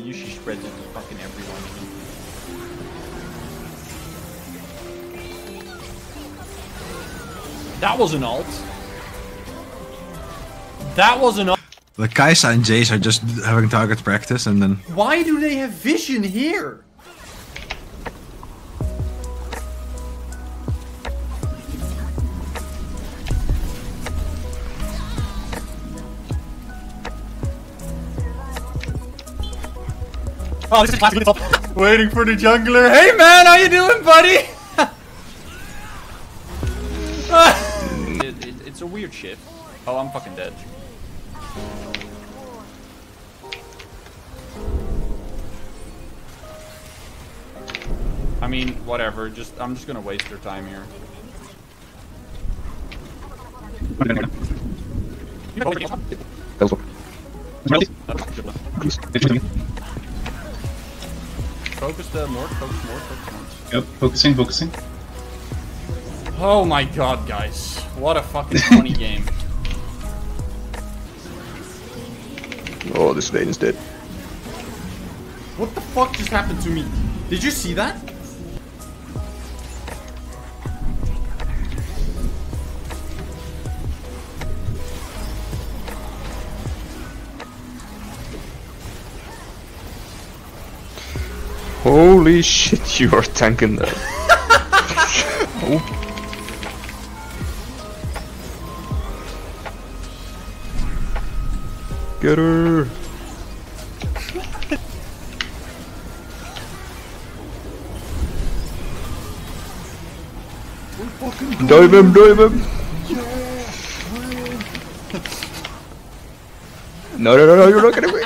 Yushi spreads it to fucking everyone. That was an ult. That was an ult. The Kai'Sa and Jace are just having target practice and then... Why do they have vision here? Oh, this is classic. Waiting for the jungler. Hey man, how you doing, buddy? It's a weird shit. Oh, I'm fucking dead. I mean, whatever. I'm just gonna waste their time here. Focus the Mort, focus Mort, focus Mort. Yep, focusing. Oh my god, guys. What a fucking funny game. Oh, this Vaden's dead. What the fuck just happened to me? Did you see that? Holy shit, you are tanking that. Oh. Get her! Dive him! No, you're not getting me!